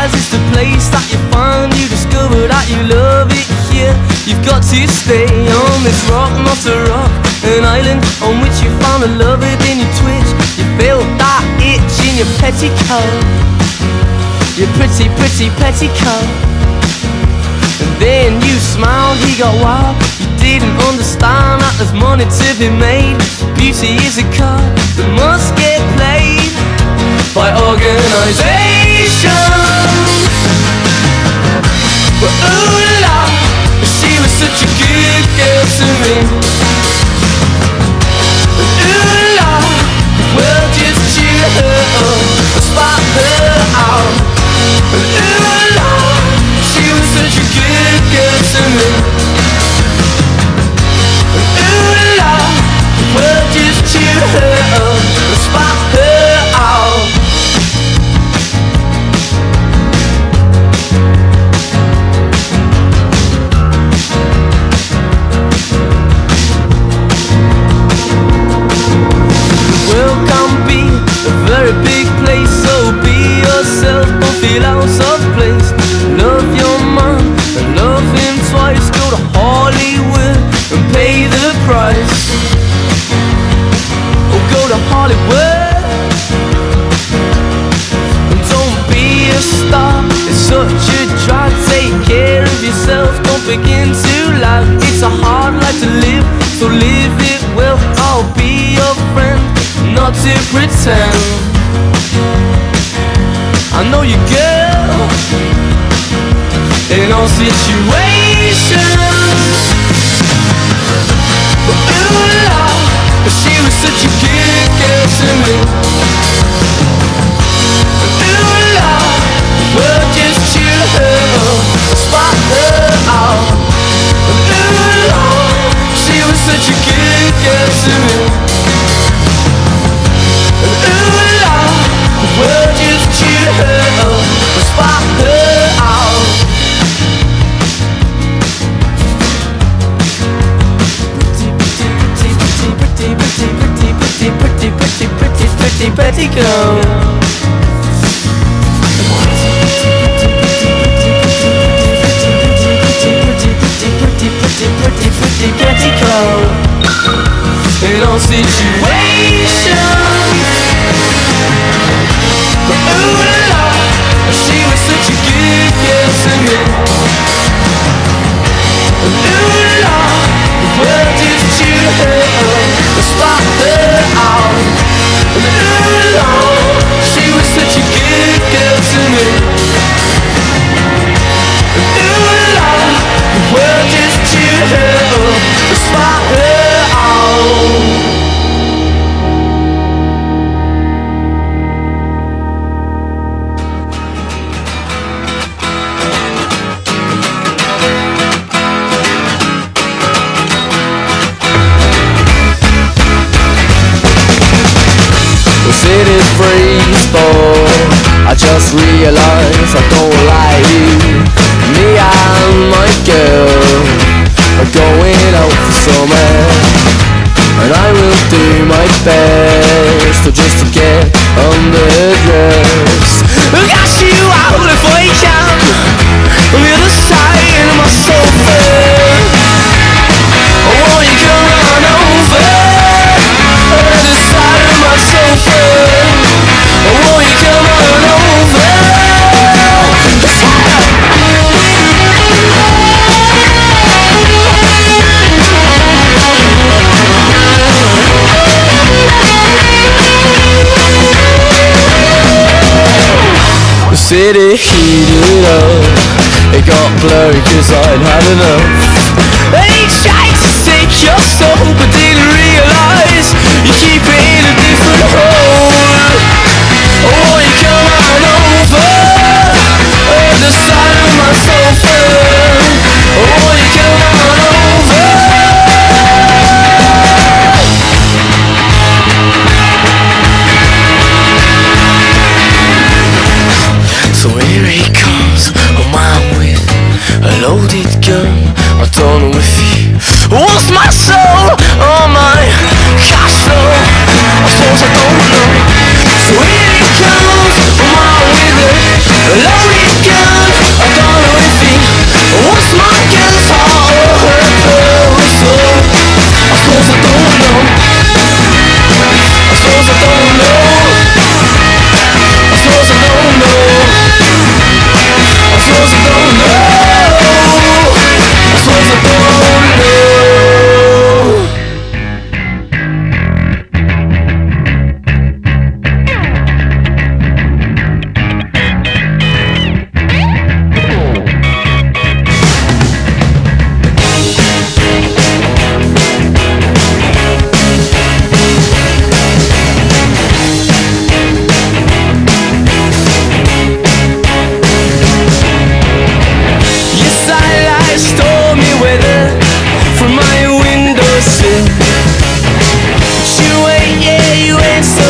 paradise is the place that you find. You discover that you love it here. You've got to stay on this rock, not a rock, an island on which you found a lover, then you twitch. You feel that itch in your petticoat, your pretty, pretty petticoat. And then you smiled, he got wild. You didn't understand that there's money to be made. Beauty is a card that must get played by organization. But ooh la, she was such a good girl to me. But ooh la, well just cheer her up, spot her out. But ooh la, she was such a good girl to me. But ooh la, well just cheer her up, spot her out. Big place, so be yourself, don't feel out of place. Love your man and love him twice. Go to Hollywood and pay the price. Oh, go to Hollywood and don't be a star. It's such a drag. Take care of yourself, don't begin to lie. It's a hard life to live, so live it well. I'll be your friend, not to pretend. I know you, girl, in all situations. But ooh la, she was such a good girl to me. But ooh la, well just cheer her up, spot her out. But ooh la, she was such a good girl to me. But ooh la, well just cheer her up, spot her out. Pretty, pretty, pretty, pretty, pretty, pretty, pretty, pretty, pretty girl. Pretty girl. In all situations. But ooh la, she was such a good girl to me. But ooh la, well just cheer her up, spot her out. But ooh la, she was such a good girl to me. But ooh la, well just cheer her up, spot her out. City's free sport. I just realized I don't like you. Me and my girl are going out for summer, and I will do my best just to get underdressed. Ask you out if I can on the other side of my sofa. I want you come on over on the other side of my sofa. I want you come on over. The city heated up, it got blurry cause I'd had enough. They tried to take your soul but didn't realise you keep it in a different hole. Oh, you come on over on the side of my sofa. Oh, you come on over. So here he comes, a man with a loaded gun. I don't know if he wants my soul or my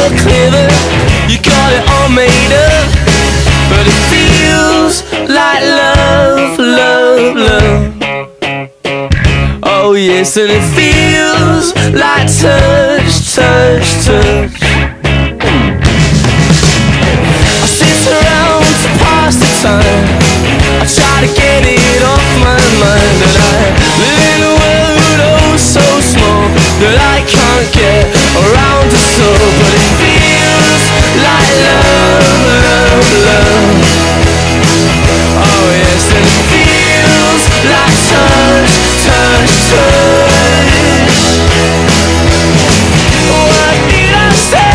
you're clever, you got it all made up, but it feels like love, love, love. Oh yes, and it feels like touch, touch, touch. I sit around to pass the time, I try to get it off my mind, that I live in a world oh so small that I can't get around to solve, but it feels like love, love, love. Oh yes, and it feels like touch, touch, touch. What did I say?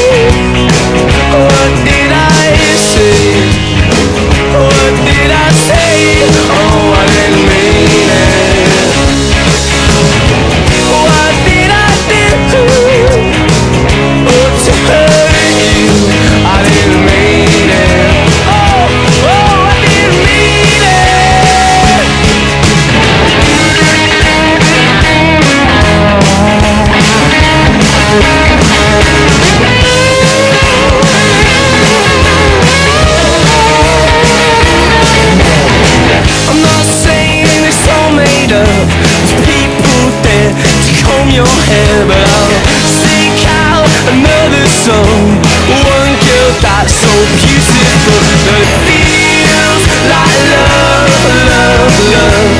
What did I say? What did I say? Oh, I didn't mean it. What did I do? Oh, to hurt you, I didn't mean it. Oh, I didn't mean it. I'm not saying it's all made up, there's people there to comb your hair, but I'll seek out another soul, one girl that's so beautiful that it feels like love, love, love.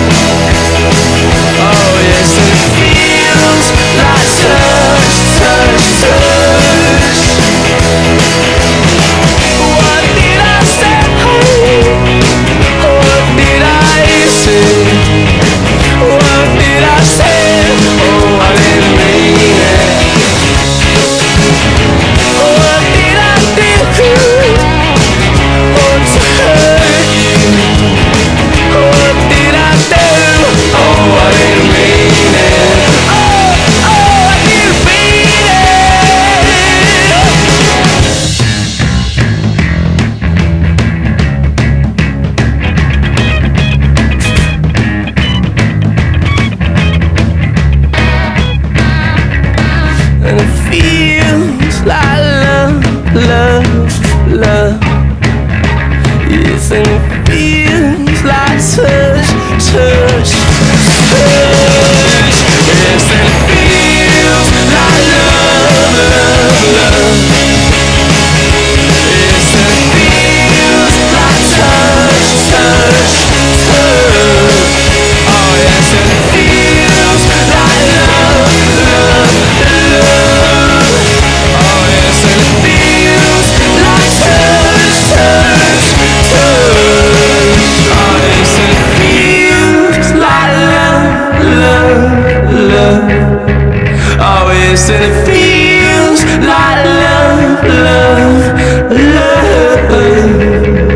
Oh yes, and it feels like touch, touch, touch. What did I say? What did I say? What did I say? Oh, I didn't mean it. What did I do? Oh, to hurt you. What did I do? Oh, I didn't mean it. Oh, I didn't mean it. And it feels like love, love, love. Yes, and it feels like touch, touch, touch. Yes, and it feels like love, love, love. Yes, and it feels like touch, touch, touch. Oh yes, and it feels like love, love, love. Oh yes, and it feels like touch, touch, touch. Oh yes, and it feels like love, love, love. Oh yes, and it feels like love, love, love.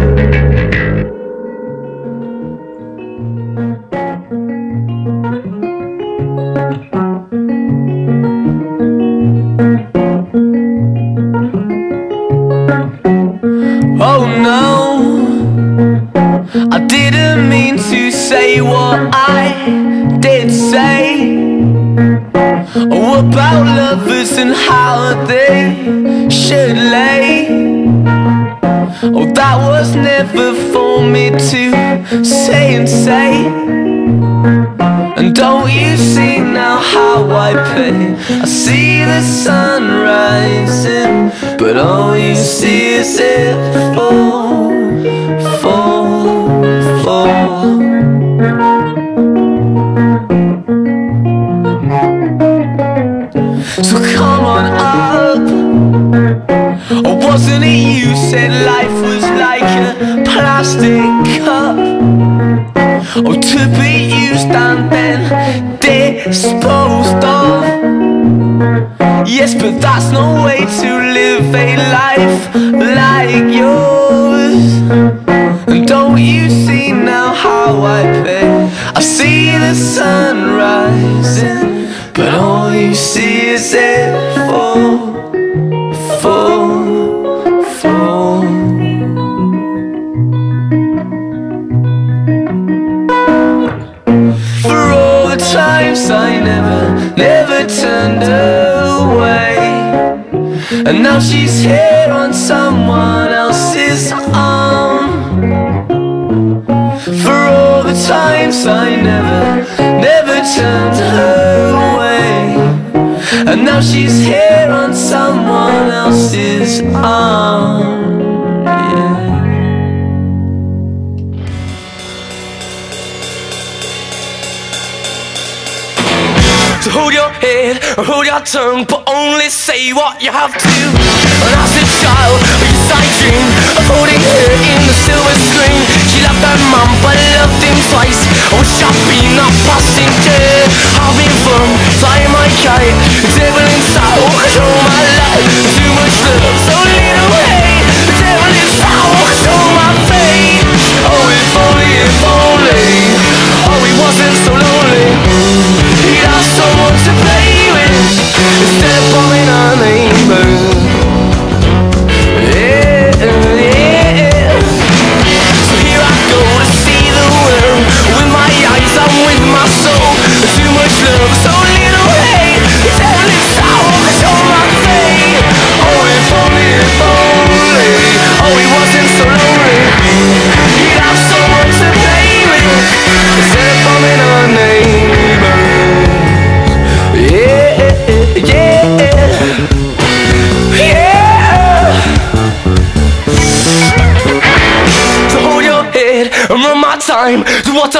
Oh no, I didn't mean to say what I did say. Oh, about lovers and how they should lay. Oh, that was never for me to say and say. And don't you see now how I play? I see the sun rising, but all you see is it fall, fall, fall. So come on up. Or wasn't it you said life was like a plastic cup? Oh, to be used and then disposed of. Yes, but that's no way to live a life like yours. And don't you see now how I play? I see the sun rising, but all you see is it fall, fall, fall. For all the times I never turned away, and now she's here on someone else's arm. For all the times I never turned her away, and now she's here on someone else's arm. So hold your head, or hold your tongue, but only say what you have to. And as a child, I used to dream of holding her in the silver screen. She loved her mum, but loved him twice. I wish I'd been a passenger, having fun, flying my kite, devil inside, oh, control my life. Too much love, so little hate. The devil inside, oh, control my fate. Oh, if only, oh, he wasn't so lonely. He'd have someone to play with instead of bombing our neighbors. Yeah, yeah. So here I go to see the world with my eyes and with my soul. Too much love, so little hate. It's heavenly sour, control my fate. Oh, if only, oh, he wasn't so lonely. He'd have someone to play with instead of bombing our neighbors. And run my time to what